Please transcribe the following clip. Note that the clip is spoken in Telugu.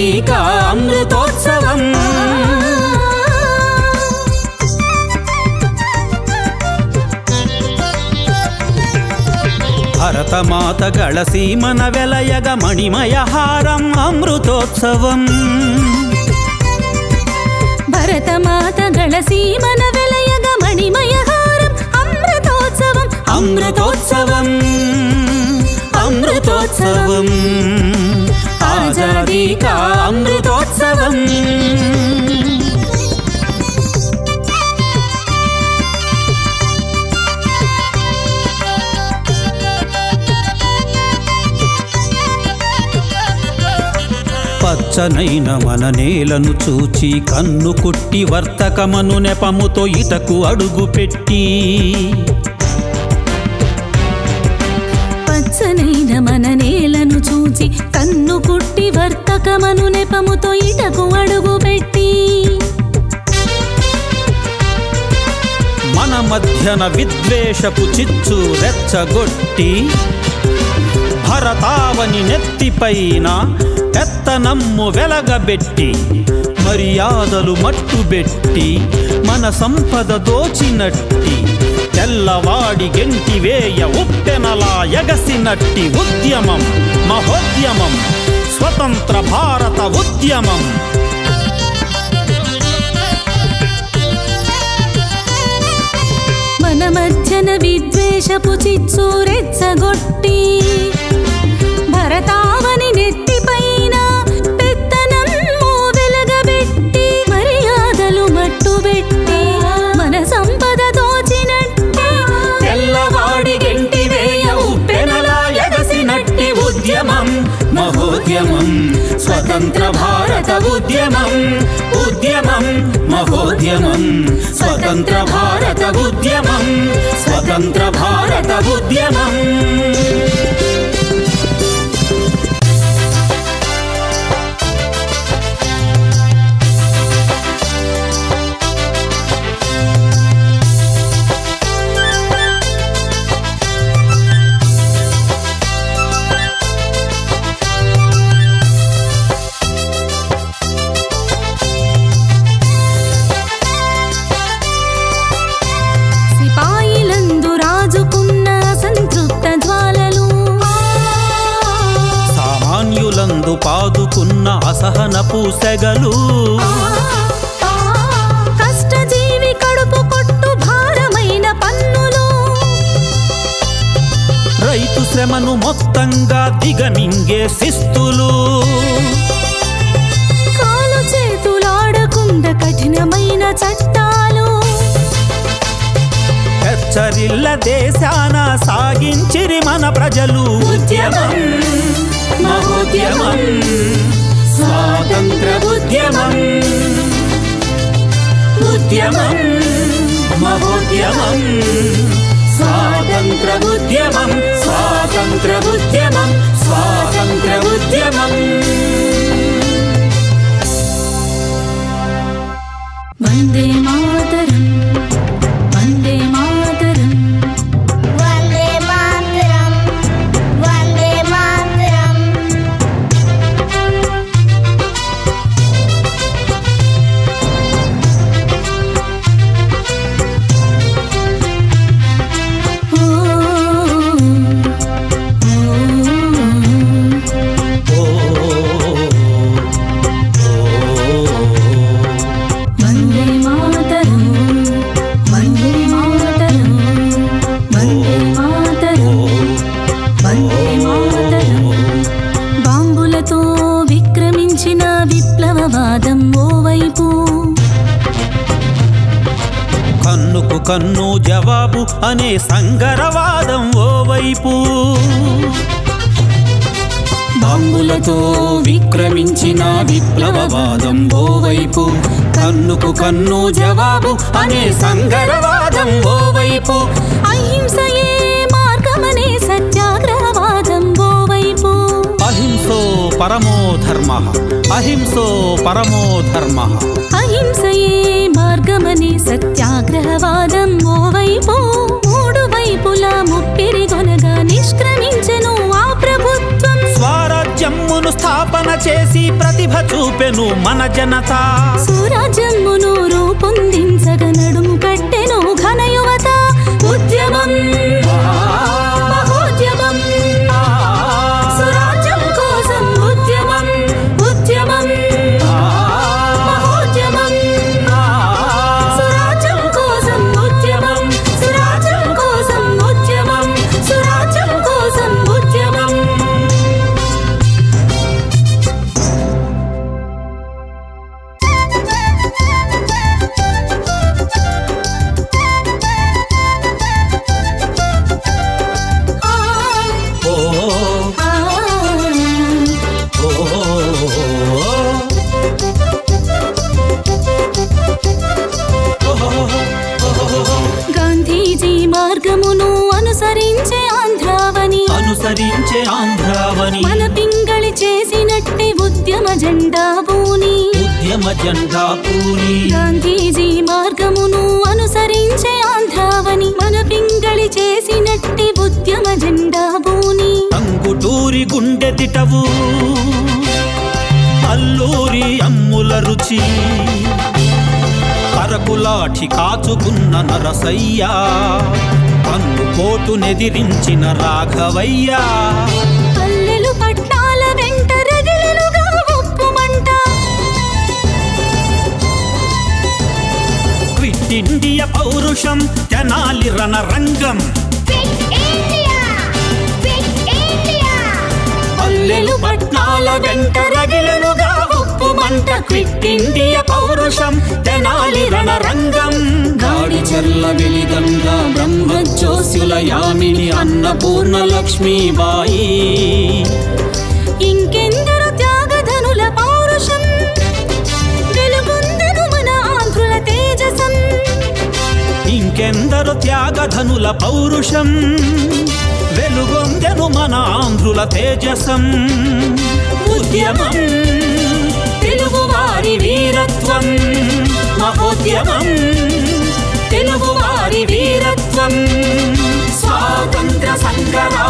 ఆజాదీకా అమృతోత్సవం భరతమాతಗಳ సీమన వెలయగ మణిమయ హారం అమృతోత్సవం భరతమాతಗಳ సీమన వెలయగ మణిమయ హారం అమృతోత్సవం అమృతోత్సవం అమృతోత్సవం ఆజాదీకా అమృతోత్సవం పచ్చనైన మన నేలను చూచి కన్ను కుట్టి వర్తకమను నెపముతో ఇటకు అడుగు పెట్టి పచ్చనైన మన నేలను చూచి కన్ను కుట్టి వర్తకమను నెపముతో ఇటకు అడుగు పెట్టి మన మధ్యన విద్వేషపు చిచ్చు రెచ్చగొట్టి భరతావని నెత్తిపైన పెత్తనమ్ము వెలగబెట్టి మర్యాదలు మట్టుబెట్టి మన సంపద దోచినట్టి తెల్లవాడి గెంటివేయ ఉప్పెనలా ఎగసినట్టి ఉద్యమం మహోద్యమం స్వతంత్ర భారత ఉద్యమం మన మధ్యన విద్వేషపు చిచ్చు రెచ్చగొట్టి భరతావని నెత్తిపైన పెత్తనమ్ము వెలగబెట్టి మర్యాదలు మట్టుబెట్టి మన సంపద దోచినట్టి తెల్లవాడి గెంటివేయ ఉప్పెనలా ఎగసినట్టి ఉద్యమం మహోద్యమం స్వతంత్ర భారత ఉద్యమం ఉద్యమం మహోద్యమం స్వతంత్ర భారత ఉద్యమం స్వతంత్ర భారత ఉద్యమం పాదుకున్న అసహనపు సెగలు కష్టజీవి కడుపు కొట్టు భారమైన పన్నులు రైతు శ్రమను మొత్తంగా దిగమింగే శిస్తులు కాలు చేతులాడకుండా కఠినమైన చట్టాలు హెచ్చరిల్ల దేశాన సాగించిరి మన ప్రజలు ఉద్యమం మహోద్యమం స్వాతంత్ర ఉద్యమం ఉద్యమం మహోద్యమం స్వాతంత్ర ఉద్యమం స్వాతంత్ర ఉద్యమం స్వాతంత్ర ఉద్యమం వందే మాతరం వందే మాతరం వందే మాతరం వందే మాతరం కన్నుకు కన్ను జవాబు అనే సంగరవాదం ఓవైపు బాంబులతో విక్రమించిన విప్లవవాదం ఓవైపు కన్నుకు కన్ను జవాబు అనే సంగరవాదం ఓవైపు అహింసయే మార్గమనే సత్యాగ్రహవాదం ఓవైపు అహింసో పరమో ధర్మః అహింసో పరమో ధర్మః అహింసయే మార్గమనే సత్యాగ్రహవాదం ఓవైపు మూడు వైపులా ముప్పిరిగొనగా నిష్క్రమించెను ఆ ప్రభుత్వం స్వరాజ్యమును స్థాపన చేసి ప్రతి ప్రతిభ చూపెను మన జనత స్వరాజ్యమును రూపొందించగ నడుము కట్టెను ఘన యువత ఉద్యమం మహోద్యమం స్వరాజ్యం కోసం ఉద్యమం ఉద్యమం మహోద్యమం స్వరాజ్యం కోసం ఉద్యమం స్వరాజ్యం కోసం ఉద్యమం స్వరాజ్యం కోసం ఉద్యమం గాంధీజీ మార్గమును అనుసరించే ఆంధ్రావని మన పింగళి చేసినట్టే ఉద్యమ జెండా పూని గాంధీజీ మార్గమును అనుసరించే ఆంధ్రావని మన పింగళి చేసినట్టే ఉద్యమ జెండా పూని టంగుటూరి గుండె తిటవు అల్లూరి అమ్ముల రుచి కరకులాఠి కాచుకున్న నరసయ్యా పన్నుకోటు నెదిరించిన రాఘవయ్యా పల్లెలు పట్నాల వెంట రగిలెనుగా ఉప్పుమంట క్విట్ ఇండియా పౌరుషం తెనాలి రణరంగం పల్లెలు పట్నాల వెంట రగిలెనుగా ఉప్పుమంట క్విట్ ఇండియా పౌరుషం తెనాలి రణరంగం గాడి చెర్ల వెలిగంగా బ్రహ్మజ్యోతుల యామిని అన్నపూర్ణ లక్ష్మీబాయి ఇంకెందరు త్యాగధనుల పౌరుషం వెలుగొందెను మన ఆంధ్రుల తేజసం ఇంకెందరు త్యాగధనుల పౌరుషం వెలుగొందెను మన ఆంధ్రుల తేజసం ఉద్యమం తెలుగువారి వీరత్వం మహోద్యమం తెలుగువారి వీరత్వం స్వాతంత్ర సంగ్రామ